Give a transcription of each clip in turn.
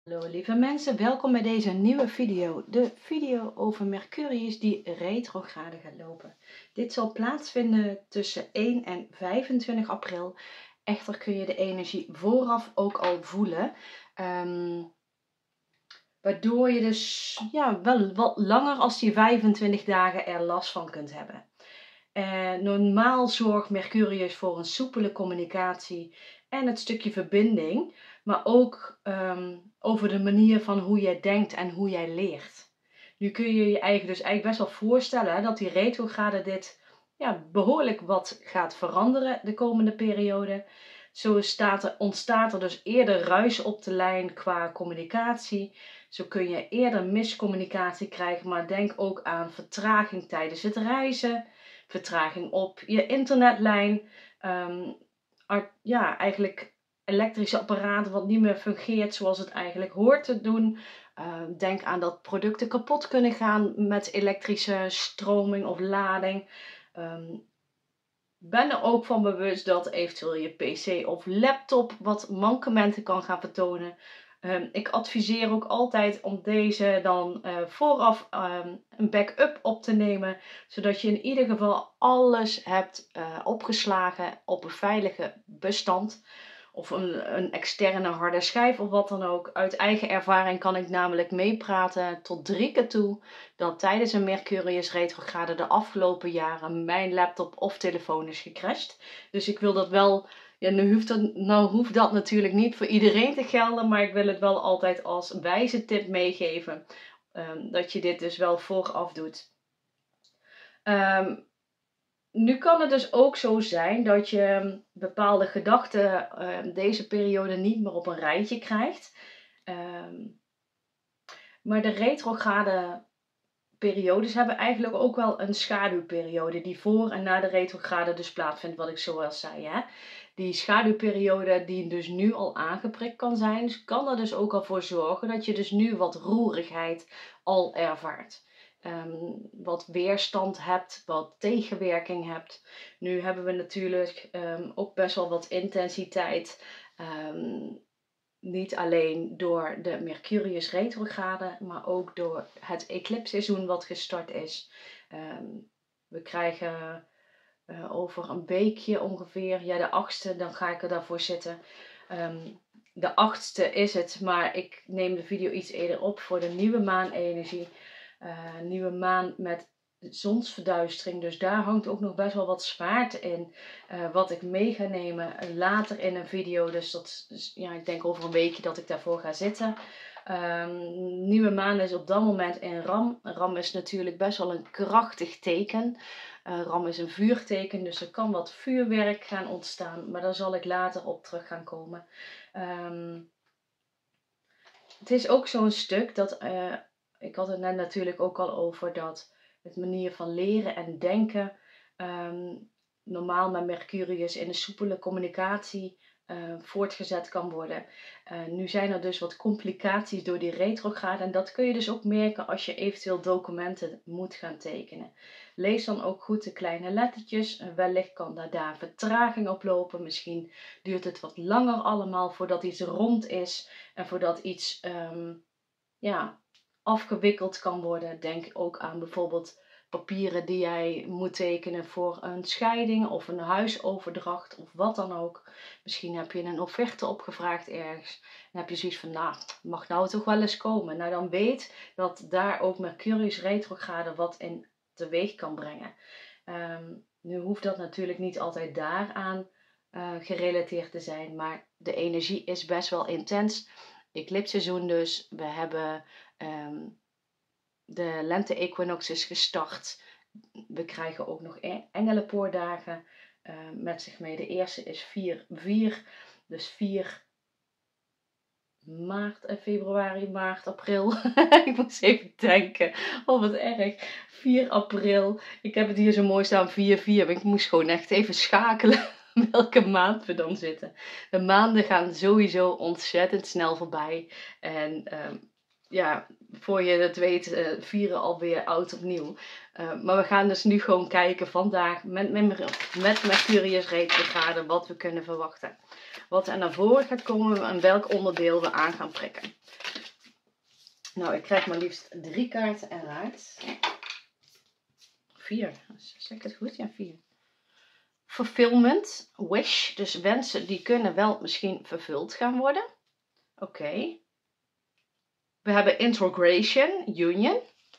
Hallo lieve mensen, welkom bij deze nieuwe video. De video over Mercurius die retrograde gaat lopen. Dit zal plaatsvinden tussen 1 en 25 april. Echter kun je de energie vooraf ook al voelen. Waardoor je dus wel wat langer als die 25 dagen er last van kunt hebben. Normaal zorgt Mercurius voor een soepele communicatie en het stukje verbinding, maar ook over de manier van hoe jij denkt en hoe jij leert. Nu kun je je eigenlijk best wel voorstellen dat die retrograde dit behoorlijk wat gaat veranderen de komende periode. Zo ontstaat er dus eerder ruis op de lijn qua communicatie. Zo kun je eerder miscommunicatie krijgen, maar denk ook aan vertraging tijdens het reizen. Vertraging op je internetlijn. Eigenlijk elektrische apparaten wat niet meer fungeert zoals het eigenlijk hoort te doen. Denk aan dat producten kapot kunnen gaan met elektrische stroming of lading. Ben er ook van bewust dat eventueel je pc of laptop wat mankementen kan gaan vertonen. Ik adviseer ook altijd om deze dan vooraf een backup op te nemen. Zodat je in ieder geval alles hebt opgeslagen op een veilige bestand. Of een externe harde schijf of wat dan ook. Uit eigen ervaring kan ik namelijk meepraten tot 3 keer toe. Dat tijdens een Mercurius retrograde de afgelopen jaren mijn laptop of telefoon is gecrashed. Dus ik wil dat wel. Ja, nu hoeft dat natuurlijk niet voor iedereen te gelden, maar ik wil het wel altijd als wijze tip meegeven. Dat je dit dus wel vooraf doet. Nu kan het dus ook zo zijn dat je bepaalde gedachten deze periode niet meer op een rijtje krijgt. Maar de retrograde periodes hebben eigenlijk ook wel een schaduwperiode die voor en na de retrograde dus plaatsvindt, wat ik zoals zei. Hè? Die schaduwperiode die dus nu al aangeprikt kan zijn, kan er dus ook al voor zorgen dat je dus nu wat roerigheid al ervaart. Wat weerstand hebt, wat tegenwerking hebt. Nu hebben we natuurlijk ook best wel wat intensiteit. Niet alleen door de Mercurius retrograde, maar ook door het eclipsseizoen wat gestart is. We krijgen over een weekje ongeveer, de 8e, dan ga ik er daarvoor zitten. De 8e is het, maar ik neem de video iets eerder op voor de nieuwe maanenergie. Nieuwe maan met zonsverduistering, dus daar hangt ook nog best wel wat zwaarte in, wat ik mee ga nemen later in een video. Dus ik denk over een weekje dat ik daarvoor ga zitten. Nieuwe maan is op dat moment in Ram. Ram is natuurlijk best wel een krachtig teken. Ram is een vuurteken, dus er kan wat vuurwerk gaan ontstaan, maar daar zal ik later op terug gaan komen. Het is ook zo'n stuk dat, ik had het net natuurlijk ook al over, dat het manier van leren en denken normaal met Mercurius in een soepele communicatie voortgezet kan worden. Nu zijn er dus wat complicaties door die retrograde en dat kun je dus ook merken als je eventueel documenten moet gaan tekenen. Lees dan ook goed de kleine lettertjes. Wellicht kan daar vertraging op lopen. Misschien duurt het wat langer allemaal voordat iets rond is en voordat iets afgewikkeld kan worden. Denk ook aan bijvoorbeeld papieren die jij moet tekenen voor een scheiding of een huisoverdracht of wat dan ook. Misschien heb je een offerte opgevraagd ergens en heb je zoiets van, mag nou toch wel eens komen. Nou, dan weet dat daar ook Mercurius retrograde wat in teweeg kan brengen. Nu hoeft dat natuurlijk niet altijd daaraan gerelateerd te zijn, maar de energie is best wel intens. Eclipsseizoen dus. We hebben de lente-equinox is gestart. We krijgen ook nog engelenpoordagen met zich mee. De eerste is 4/4. Dus 4 februari, maart, april. Ik moest even denken. Oh, wat erg. 4 april. Ik heb het hier zo mooi staan, 4/4. Maar ik moest gewoon echt even schakelen welke maand we dan zitten. De maanden gaan sowieso ontzettend snel voorbij. En voor je het weet, vieren alweer oud opnieuw. Maar we gaan dus nu gewoon kijken vandaag met Mercurius retrograde wat we kunnen verwachten. wat er naar voren gaat komen en welk onderdeel we aan gaan prikken. Nou, ik krijg maar liefst 3 kaarten eruit. 4, zeg ik het goed? Ja, 4. Fulfillment, wish, dus wensen die kunnen wel misschien vervuld gaan worden. Oké. We hebben integration, union.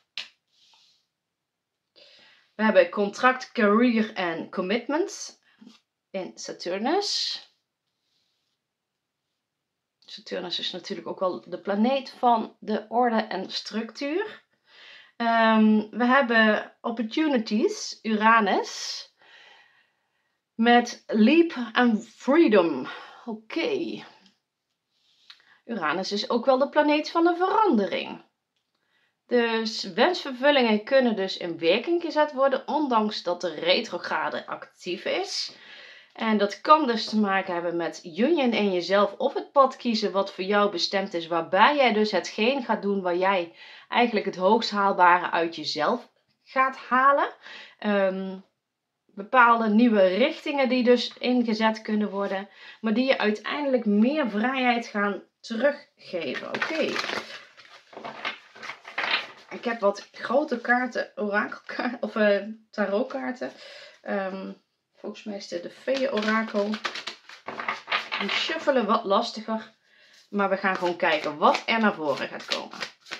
We hebben contract, career en commitment in Saturnus. Saturnus is natuurlijk ook wel de planeet van de orde en structuur. We hebben opportunities, Uranus, met leap en freedom. Oké. Uranus is ook wel de planeet van de verandering. Dus wensvervullingen kunnen dus in werking gezet worden, ondanks dat de retrograde actief is. En dat kan dus te maken hebben met union in jezelf of het pad kiezen wat voor jou bestemd is, waarbij jij dus hetgeen gaat doen waar jij eigenlijk het hoogst haalbare uit jezelf gaat halen. Bepaalde nieuwe richtingen die dus ingezet kunnen worden, maar die je uiteindelijk meer vrijheid gaan teruggeven. Oké. Ik heb wat grote kaarten, orakelkaarten of tarotkaarten. Volgens mij is dit de Fee-orakel. Die shuffelen wat lastiger. Maar we gaan gewoon kijken wat er naar voren gaat komen.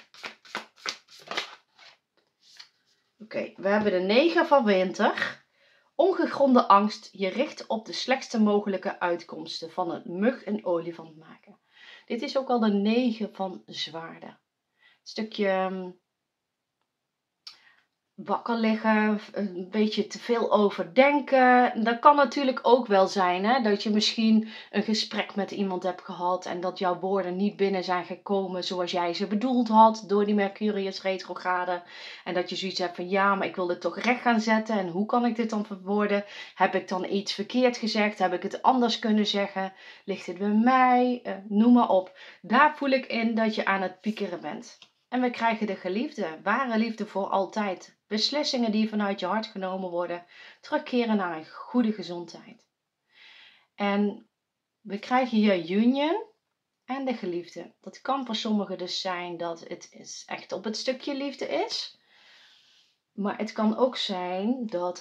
Oké, we hebben de 9 van winter. Ongegronde angst. Je richt op de slechtste mogelijke uitkomsten van een mug en olifant maken. Dit is ook al de 9 van zwaarden. Een stukje wakker liggen, een beetje te veel overdenken. Dat kan natuurlijk ook wel zijn, hè? Dat je misschien een gesprek met iemand hebt gehad en dat jouw woorden niet binnen zijn gekomen zoals jij ze bedoeld had door die Mercurius retrograde. En dat je zoiets hebt van ja, maar ik wil dit toch recht gaan zetten en hoe kan ik dit dan verwoorden? Heb ik dan iets verkeerd gezegd? Heb ik het anders kunnen zeggen? Ligt het bij mij? Noem maar op. Daar voel ik in dat je aan het piekeren bent. En we krijgen de geliefde, ware liefde voor altijd. Beslissingen die vanuit je hart genomen worden. Terugkeren naar een goede gezondheid. En we krijgen hier union en de geliefde. Dat kan voor sommigen dus zijn dat het echt op het stukje liefde is. Maar het kan ook zijn dat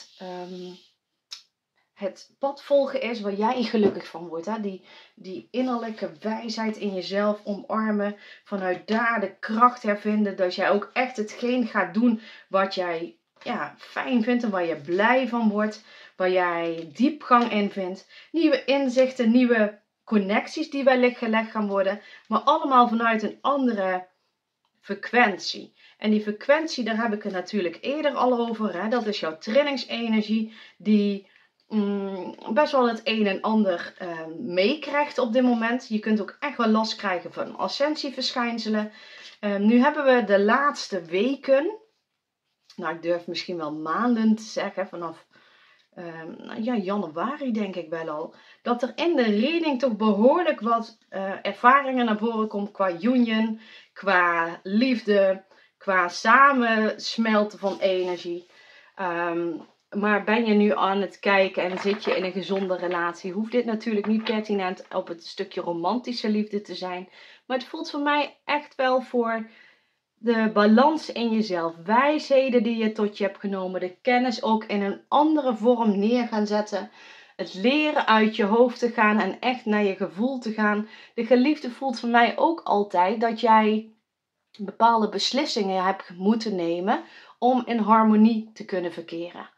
het pad volgen is waar jij gelukkig van wordt. Hè? Die innerlijke wijsheid in jezelf omarmen. Vanuit daar de kracht hervinden. Dat jij ook echt hetgeen gaat doen wat jij fijn vindt. En waar je blij van wordt. Waar jij diepgang in vindt. Nieuwe inzichten, nieuwe connecties die wellicht gelegd gaan worden. Maar allemaal vanuit een andere frequentie. En die frequentie, daar heb ik het natuurlijk eerder al over. Hè? Dat is jouw trillingsenergie die best wel het een en ander meekrijgt op dit moment. Je kunt ook echt wel last krijgen van ascensieverschijnselen. Nu hebben we de laatste weken, nou ik durf misschien wel maanden te zeggen, vanaf januari denk ik wel al, dat er in de reading toch behoorlijk wat ervaringen naar voren komt qua union, qua liefde, qua samensmelten van energie. Maar ben je nu aan het kijken en zit je in een gezonde relatie, hoeft dit natuurlijk niet pertinent op het stukje romantische liefde te zijn. Maar het voelt voor mij echt wel voor de balans in jezelf. Wijsheden die je tot je hebt genomen. De kennis ook in een andere vorm neer gaan zetten. Het leren uit je hoofd te gaan en echt naar je gevoel te gaan. De geliefde voelt voor mij ook altijd dat jij bepaalde beslissingen hebt moeten nemen om in harmonie te kunnen verkeren.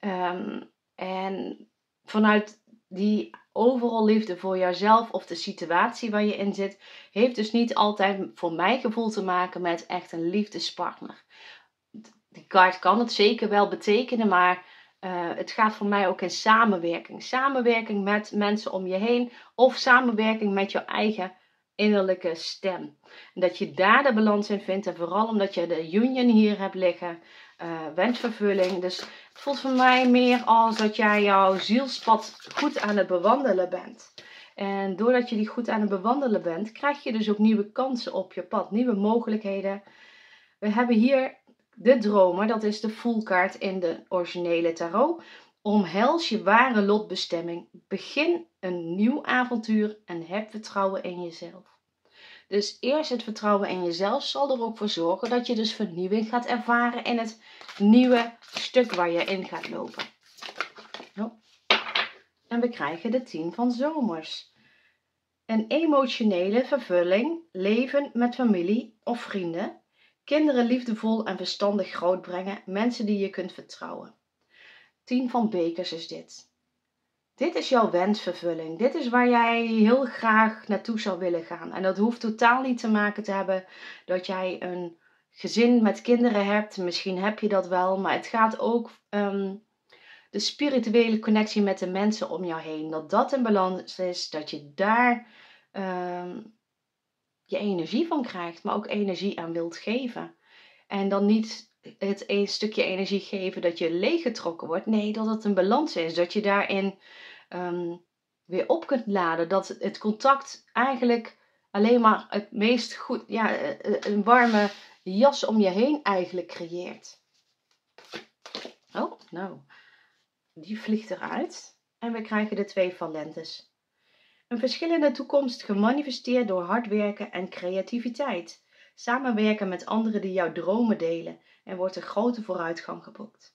En vanuit die overal liefde voor jouzelf of de situatie waar je in zit, heeft dus niet altijd voor mijn gevoel te maken met echt een liefdespartner. Die kaart kan het zeker wel betekenen, maar het gaat voor mij ook in samenwerking. Samenwerking met mensen om je heen of samenwerking met jouw eigen innerlijke stem. En dat je daar de balans in vindt en vooral omdat je de union hier hebt liggen, wensvervulling. Dus het voelt voor mij meer als dat jij jouw zielspad goed aan het bewandelen bent. En doordat je die goed aan het bewandelen bent, krijg je dus ook nieuwe kansen op je pad, nieuwe mogelijkheden. We hebben hier de dromer, dat is de voelkaart in de originele tarot. Omhels je ware lotbestemming. Begin een nieuw avontuur en heb vertrouwen in jezelf. Dus eerst het vertrouwen in jezelf zal er ook voor zorgen dat je dus vernieuwing gaat ervaren in het nieuwe stuk waar je in gaat lopen. En we krijgen de 10 van zomers. Een emotionele vervulling, leven met familie of vrienden, kinderen liefdevol en verstandig grootbrengen, mensen die je kunt vertrouwen. 10 van bekers is dit. Dit is jouw wensvervulling. Dit is waar jij heel graag naartoe zou willen gaan. En dat hoeft totaal niet te maken te hebben dat jij een gezin met kinderen hebt. Misschien heb je dat wel, maar het gaat ook de spirituele connectie met de mensen om jou heen. Dat in balans is, dat je daar je energie van krijgt, maar ook energie aan wilt geven. En dan niet het een stukje energie geven dat je leeggetrokken wordt. Nee, dat het een balans is. Dat je daarin weer op kunt laden. Dat het contact eigenlijk alleen maar het meest goed, een warme jas om je heen eigenlijk creëert. Oh, nou, die vliegt eruit. En we krijgen de 2 van lentes. Een verschillende toekomst gemanifesteerd door hard werken en creativiteit. Samenwerken met anderen die jouw dromen delen en wordt een grote vooruitgang geboekt.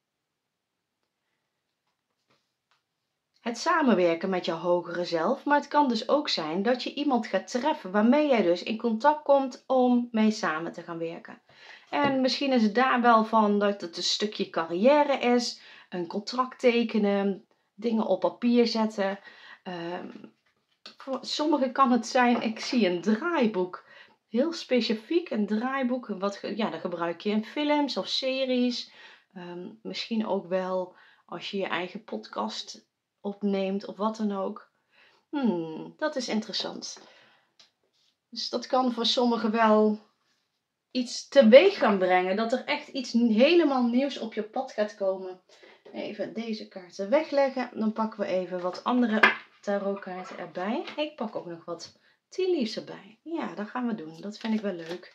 Het samenwerken met jouw hogere zelf, maar het kan dus ook zijn dat je iemand gaat treffen waarmee jij dus in contact komt om mee samen te gaan werken. En misschien is het daar wel van dat het een stukje carrière is, een contract tekenen, dingen op papier zetten. Voor sommigen kan het zijn, ik zie een draaiboek. Heel specifiek een draaiboek. Dat gebruik je in films of series. Misschien ook wel als je je eigen podcast opneemt of wat dan ook. Dat is interessant. Dus dat kan voor sommigen wel iets teweeg gaan brengen. Dat er echt iets helemaal nieuws op je pad gaat komen. Even deze kaarten wegleggen. Dan pakken we even wat andere tarotkaarten erbij. Ik pak ook nog wat tea leaves erbij. Ja, dat gaan we doen. Dat vind ik wel leuk.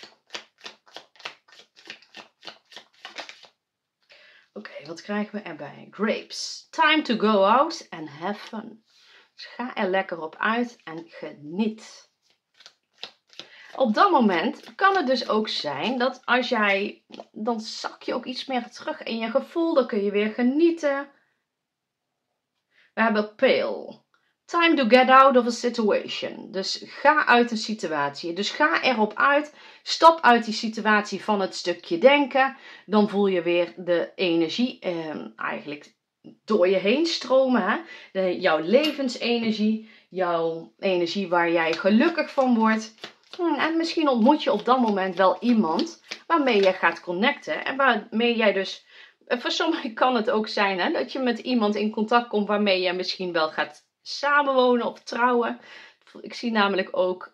Oké, wat krijgen we erbij? Grapes. Time to go out and have fun. Dus ga er lekker op uit en geniet. Op dat moment kan het dus ook zijn dat als jij, dan zak je ook iets meer terug in je gevoel. Dan kun je weer genieten. We hebben pale. Time to get out of a situation. Dus ga uit een situatie. Dus ga erop uit. Stap uit die situatie van het stukje denken. Dan voel je weer de energie eigenlijk door je heen stromen. Hè? Jouw levensenergie. Jouw energie waar jij gelukkig van wordt. En misschien ontmoet je op dat moment wel iemand waarmee je gaat connecten. En waarmee jij dus... Voor sommigen kan het ook zijn dat je met iemand in contact komt waarmee je misschien wel gaat samenwonen of trouwen. Ik zie namelijk ook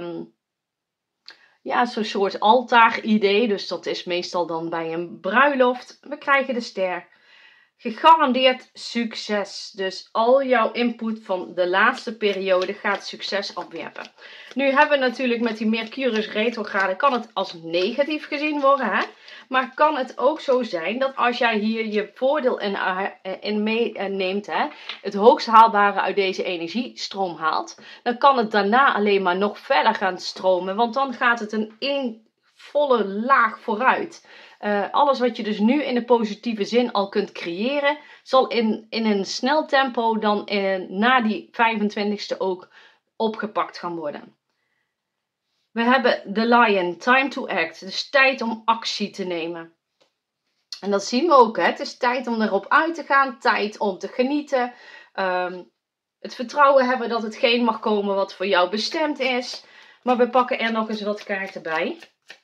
zo'n soort altaar-idee. Dus dat is meestal dan bij een bruiloft. We krijgen de ster. Gegarandeerd succes. Dus al jouw input van de laatste periode gaat succes opwerpen. Nu hebben we natuurlijk met die Mercurius retrograde, kan het als negatief gezien worden. Hè? Maar kan het ook zo zijn dat als jij hier je voordeel in meeneemt, het hoogst haalbare uit deze energiestroom haalt, dan kan het daarna alleen maar nog verder gaan stromen. Want dan gaat het een volle laag vooruit. Alles wat je dus nu in de positieve zin al kunt creëren, zal in een snel tempo dan na die 25ste ook opgepakt gaan worden. We hebben de Lion, time to act, dus tijd om actie te nemen. En dat zien we ook, het is tijd om erop uit te gaan, tijd om te genieten. Het vertrouwen hebben dat hetgeen mag komen wat voor jou bestemd is. Maar we pakken er nog eens wat kaarten bij.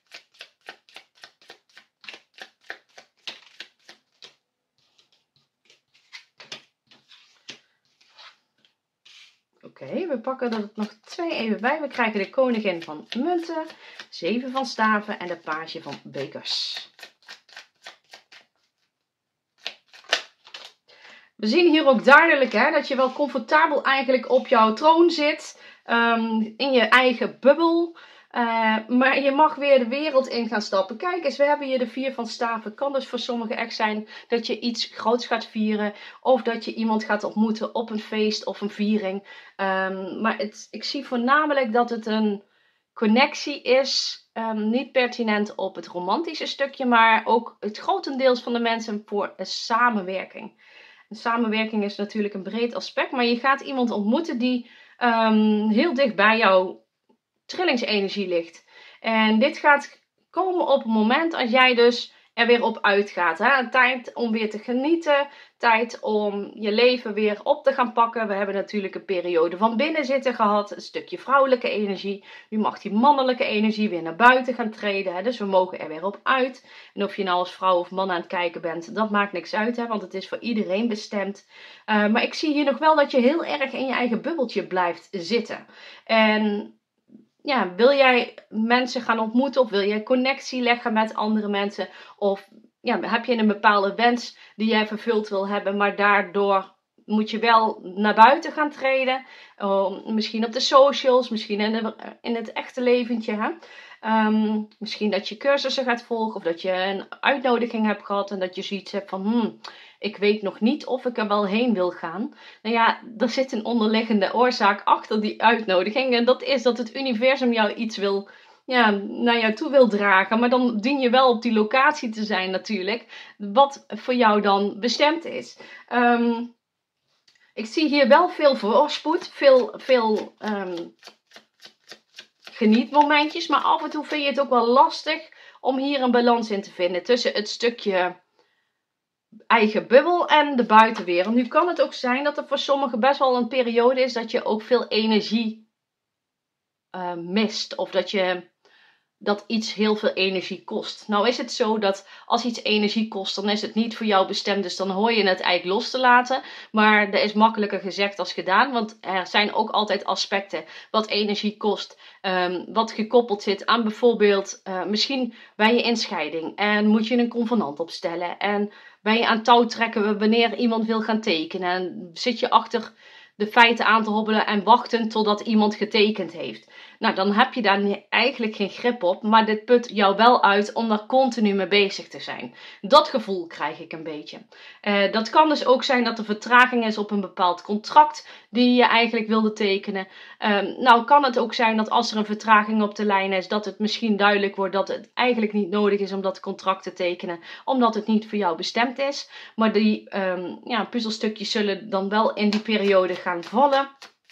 Oké, we pakken er nog 2 even bij. We krijgen de koningin van munten, 7 van staven en de page van bekers. We zien hier ook duidelijk dat je wel comfortabel eigenlijk op jouw troon zit. In je eigen bubbel. Maar je mag weer de wereld in gaan stappen. Kijk eens, we hebben hier de 4 van staven. Het kan dus voor sommigen echt zijn dat je iets groots gaat vieren. Of dat je iemand gaat ontmoeten op een feest of een viering. Maar ik zie voornamelijk dat het een connectie is. Niet pertinent op het romantische stukje. Maar ook het grotendeels van de mensen voor een samenwerking. En samenwerking is natuurlijk een breed aspect. Maar je gaat iemand ontmoeten die heel dicht bij jou trillingsenergie ligt. En dit gaat komen op het moment als jij dus er weer op uitgaat. Hè? Tijd om weer te genieten. Tijd om je leven weer op te gaan pakken. We hebben natuurlijk een periode van binnenzitten gehad. Een stukje vrouwelijke energie. Nu mag die mannelijke energie weer naar buiten gaan treden. Hè? Dus we mogen er weer op uit. En of je nou als vrouw of man aan het kijken bent, dat maakt niks uit. Hè? Want het is voor iedereen bestemd. Maar ik zie hier nog wel dat je heel erg in je eigen bubbeltje blijft zitten. En ja, wil jij mensen gaan ontmoeten of wil jij connectie leggen met andere mensen? Of ja, heb je een bepaalde wens die jij vervuld wil hebben, maar daardoor moet je wel naar buiten gaan treden? Misschien op de socials, misschien in het echte leventje. Hè? Misschien dat je cursussen gaat volgen of dat je een uitnodiging hebt gehad en dat je zoiets hebt van ik weet nog niet of ik er wel heen wil gaan. Nou ja, er zit een onderliggende oorzaak achter die uitnodiging. En dat is dat het universum jou iets wil, naar jou toe wil dragen. Maar dan dien je wel op die locatie te zijn natuurlijk. Wat voor jou dan bestemd is. Ik zie hier wel veel voorspoed. Veel genietmomentjes. Maar af en toe vind je het ook wel lastig om hier een balans in te vinden. Tussen het stukje eigen bubbel en de buitenwereld. Nu kan het ook zijn dat er voor sommigen best wel een periode is dat je ook veel energie mist. Of dat iets heel veel energie kost. Nou is het zo dat als iets energie kost, dan is het niet voor jou bestemd. Dus dan hoor je het eigenlijk los te laten. Maar dat is makkelijker gezegd als gedaan. Want er zijn ook altijd aspecten wat energie kost. Wat gekoppeld zit aan bijvoorbeeld misschien bij je inscheiding. En moet je een convenant opstellen. En ben je aan touw trekken wanneer iemand wil gaan tekenen. En zit je achter de feiten aan te hobbelen en wachten totdat iemand getekend heeft. Nou, dan heb je daar eigenlijk geen grip op, maar dit put jou wel uit om daar continu mee bezig te zijn. Dat gevoel krijg ik een beetje. Dat kan dus ook zijn dat er vertraging is op een bepaald contract die je eigenlijk wilde tekenen. Nou kan het ook zijn dat als er een vertraging op de lijn is, dat het misschien duidelijk wordt dat het eigenlijk niet nodig is om dat contract te tekenen, omdat het niet voor jou bestemd is. Maar die puzzelstukjes zullen dan wel in die periode gaan vallen.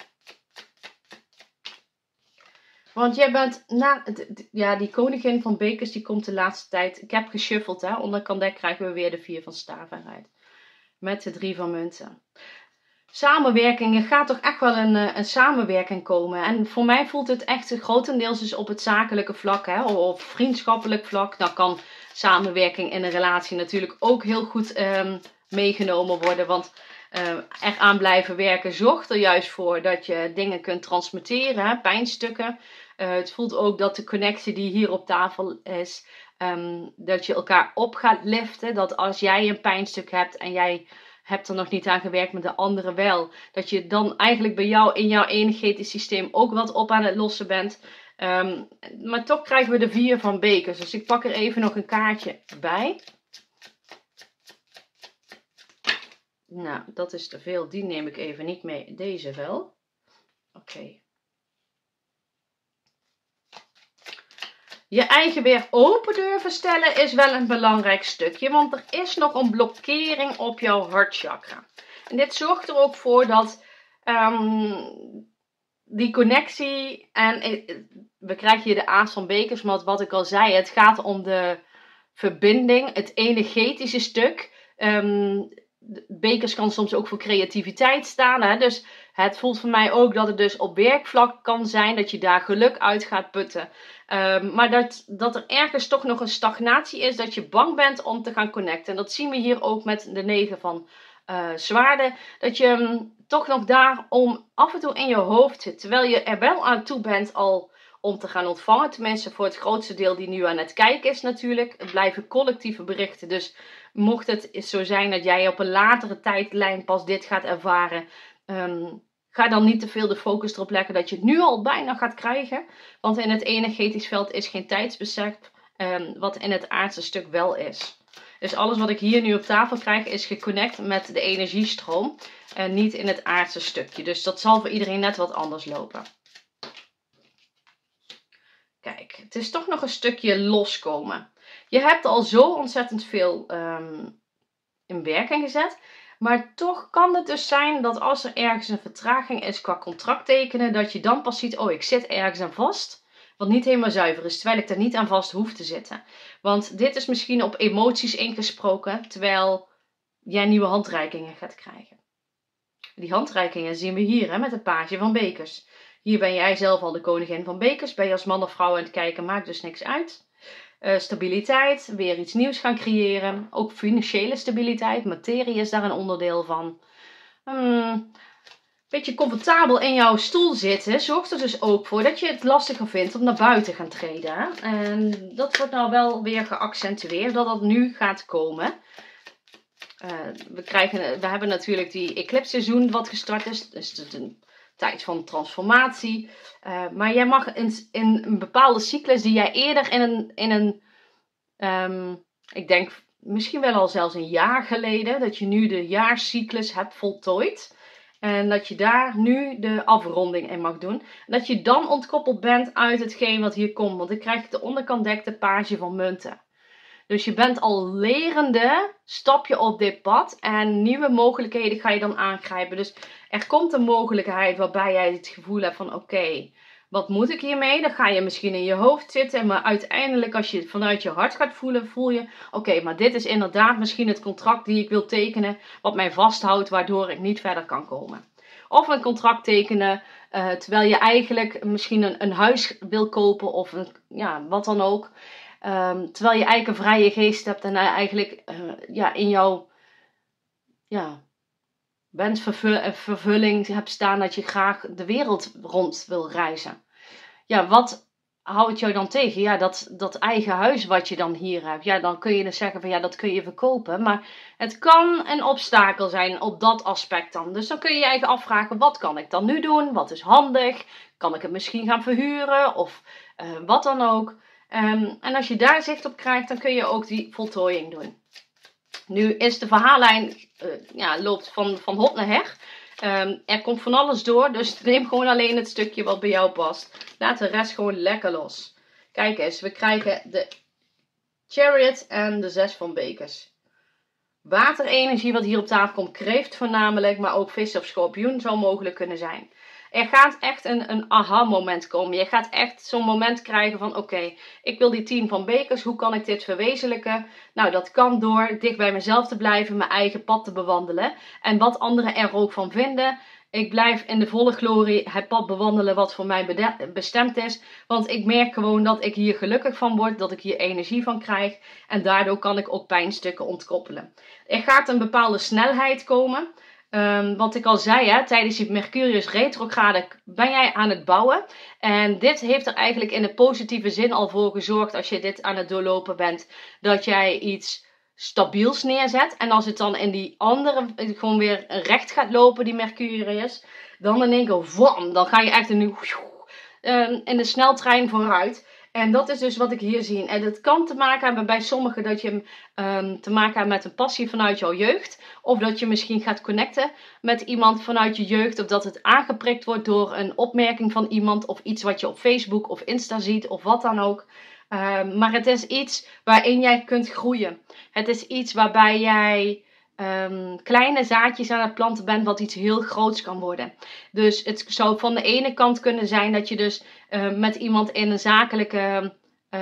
Want jij bent, die koningin van bekers, die komt de laatste tijd. Ik heb geshuffeld, hè. Onderkant dek krijgen we weer de 4 van staven uit. Met de 3 van munten. Samenwerking, er gaat toch echt wel een samenwerking komen. En voor mij voelt het echt grotendeels dus op het zakelijke vlak, hè. Of vriendschappelijk vlak. Dan kan samenwerking in een relatie natuurlijk ook heel goed meegenomen worden. Want eraan blijven werken zorgt er juist voor dat je dingen kunt transmitteren, hè, pijnstukken. Het voelt ook dat de connectie die hier op tafel is, dat je elkaar op gaat liften. Dat als jij een pijnstuk hebt en jij hebt er nog niet aan gewerkt, met de andere wel. Dat je dan eigenlijk bij jou in jouw energetisch systeem ook wat op aan het lossen bent. Maar toch krijgen we de 4 van bekers. Dus ik pak er even nog een kaartje bij. Nou, dat is te veel. Die neem ik even niet mee. Deze wel. Oké. Je eigen weer open durven stellen is wel een belangrijk stukje. Want er is nog een blokkering op jouw hartchakra. En dit zorgt er ook voor dat die connectie... En we krijgen hier de aas van bekers. Maar wat ik al zei, het gaat om de verbinding. Het energetische stuk. Bekers kan soms ook voor creativiteit staan. Hè? Dus het voelt voor mij ook dat het dus op werkvlak kan zijn. Dat je daar geluk uit gaat putten. Maar dat er ergens toch nog een stagnatie is. Dat je bang bent om te gaan connecten. En dat zien we hier ook met de 9 van zwaarden. Dat je toch nog daarom af en toe in je hoofd zit. Terwijl je er wel aan toe bent al om te gaan ontvangen. Tenminste voor het grootste deel die nu aan het kijken is natuurlijk. Het blijven collectieve berichten. Dus mocht het zo zijn dat jij op een latere tijdlijn pas dit gaat ervaren. ga dan niet te veel de focus erop leggen dat je het nu al bijna gaat krijgen. Want in het energetisch veld is geen tijdsbesef, wat in het aardse stuk wel is. Dus alles wat ik hier nu op tafel krijg is geconnect met de energiestroom en niet in het aardse stukje. Dus dat zal voor iedereen net wat anders lopen. Kijk, het is toch nog een stukje loskomen. Je hebt al zo ontzettend veel in werking gezet. Maar toch kan het dus zijn dat als er ergens een vertraging is qua contract tekenen, dat je dan pas ziet, oh, ik zit ergens aan vast. Wat niet helemaal zuiver is, terwijl ik er niet aan vast hoef te zitten. Want dit is misschien op emoties ingesproken, terwijl jij nieuwe handreikingen gaat krijgen. Die handreikingen zien we hier, hè, met het paasje van bekers. Hier ben jij zelf al de koningin van bekers. Ben je als man of vrouw aan het kijken, maakt dus niks uit. Stabiliteit, weer iets nieuws gaan creëren. Ook financiële stabiliteit, materie is daar een onderdeel van. Beetje comfortabel in jouw stoel zitten zorgt er dus ook voor dat je het lastiger vindt om naar buiten te gaan treden. Hè? En dat wordt nou wel weer geaccentueerd dat dat nu gaat komen. We hebben natuurlijk die eclipsseizoen wat gestart is. Dus het is een tijd van transformatie. Maar jij mag in een bepaalde cyclus die jij eerder ik denk misschien wel al zelfs een jaar geleden, dat je nu de jaarcyclus hebt voltooid. En dat je daar nu de afronding in mag doen. En dat je dan ontkoppeld bent uit hetgeen wat hier komt. Want ik krijg de onderkant dekt de page van munten. Dus je bent al lerende, stap je op dit pad en nieuwe mogelijkheden ga je dan aangrijpen. Dus er komt een mogelijkheid waarbij jij het gevoel hebt van oké, wat moet ik hiermee? Dan ga je misschien in je hoofd zitten, maar uiteindelijk als je het vanuit je hart gaat voelen, voel je oké, maar dit is inderdaad misschien het contract die ik wil tekenen, wat mij vasthoudt, waardoor ik niet verder kan komen. Of een contract tekenen, terwijl je eigenlijk misschien een huis wil kopen of wat dan ook. Terwijl je eigenlijk een vrije geest hebt en eigenlijk in jouw wensvervulling hebt staan dat je graag de wereld rond wil reizen. Ja, wat houdt jou dan tegen? Ja, dat eigen huis wat je dan hier hebt. Ja, dan kun je dus zeggen van ja, dat kun je verkopen. Maar het kan een obstakel zijn op dat aspect dan. Dus dan kun je je eigen afvragen, wat kan ik dan nu doen? Wat is handig? Kan ik het misschien gaan verhuren? Of wat dan ook. En als je daar zicht op krijgt, dan kun je ook die voltooiing doen. Nu is de verhaallijn, loopt van hot naar her. Er komt van alles door, dus neem gewoon alleen het stukje wat bij jou past. Laat de rest gewoon lekker los. Kijk eens, we krijgen de Chariot en de 6 van bekers. Waterenergie wat hier op tafel komt, kreeft voornamelijk, maar ook vis of schorpioen zou mogelijk kunnen zijn. Er gaat echt een aha moment komen. Je gaat echt zo'n moment krijgen van oké, ik wil die 10 van bekers. Hoe kan ik dit verwezenlijken? Nou, dat kan door dicht bij mezelf te blijven, mijn eigen pad te bewandelen. En wat anderen er ook van vinden. Ik blijf in de volle glorie het pad bewandelen wat voor mij bestemd is. Want ik merk gewoon dat ik hier gelukkig van word. Dat ik hier energie van krijg. En daardoor kan ik ook pijnstukken ontkoppelen. Er gaat een bepaalde snelheid komen. Wat ik al zei, hè, tijdens die Mercurius retrograde ben jij aan het bouwen. En dit heeft er eigenlijk in de positieve zin al voor gezorgd, als je dit aan het doorlopen bent, dat jij iets stabiels neerzet. En als het dan in die andere gewoon weer recht gaat lopen, die Mercurius, dan in één keer, wam, dan ga je echt in de sneltrein vooruit. En dat is dus wat ik hier zie. En het kan te maken hebben bij sommigen dat je te maken hebt met een passie vanuit jouw jeugd. Of dat je misschien gaat connecten met iemand vanuit je jeugd. Of dat het aangeprikt wordt door een opmerking van iemand. Of iets wat je op Facebook of Insta ziet. Of wat dan ook. Maar het is iets waarin jij kunt groeien. Het is iets waarbij jij kleine zaadjes aan het planten bent wat iets heel groots kan worden. Dus het zou van de ene kant kunnen zijn dat je dus met iemand in een zakelijke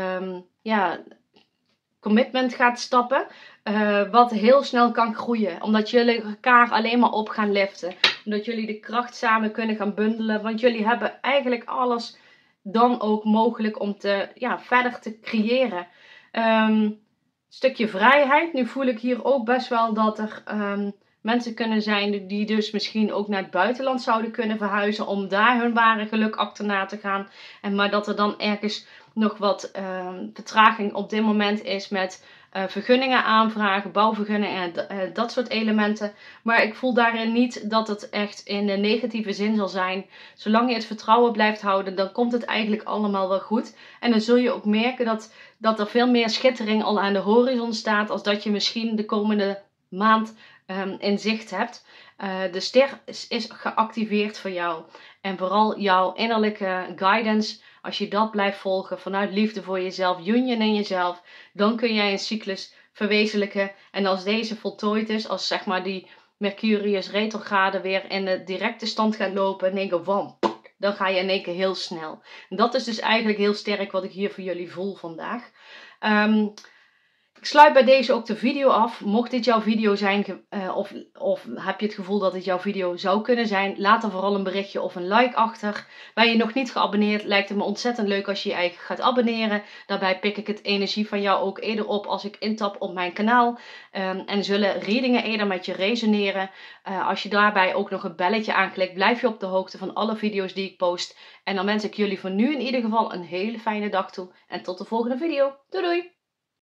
commitment gaat stappen. Wat heel snel kan groeien. Omdat jullie elkaar alleen maar op gaan liften. Omdat jullie de kracht samen kunnen gaan bundelen. Want jullie hebben eigenlijk alles dan ook mogelijk om verder te creëren. Stukje vrijheid. Nu voel ik hier ook best wel dat er mensen kunnen zijn die dus misschien ook naar het buitenland zouden kunnen verhuizen. Om daar hun ware geluk achterna te gaan. Maar dat er dan ergens nog wat vertraging op dit moment is met vergunningen aanvragen, bouwvergunningen en dat soort elementen. Maar ik voel daarin niet dat het echt in de negatieve zin zal zijn. Zolang je het vertrouwen blijft houden, dan komt het eigenlijk allemaal wel goed. En dan zul je ook merken dat er veel meer schittering al aan de horizon staat, als dat je misschien de komende maand in zicht hebt. De ster is geactiveerd voor jou. En vooral jouw innerlijke guidance, als je dat blijft volgen vanuit liefde voor jezelf, union in jezelf, dan kun jij een cyclus verwezenlijken. En als deze voltooid is, als zeg maar die Mercurius retrograde weer in de directe stand gaat lopen, in één keer van, dan ga je in één keer heel snel. En dat is dus eigenlijk heel sterk wat ik hier voor jullie voel vandaag. Ik sluit bij deze ook de video af. Mocht dit jouw video zijn, of heb je het gevoel dat dit jouw video zou kunnen zijn, laat dan vooral een berichtje of een like achter. Ben je nog niet geabonneerd, lijkt het me ontzettend leuk als je je eigen gaat abonneren. Daarbij pik ik het energie van jou ook eerder op als ik intap op mijn kanaal. En zullen readingen eerder met je resoneren. Als je daarbij ook nog het belletje aanklikt, blijf je op de hoogte van alle video's die ik post. En dan wens ik jullie voor nu in ieder geval een hele fijne dag toe. En tot de volgende video. Doei doei!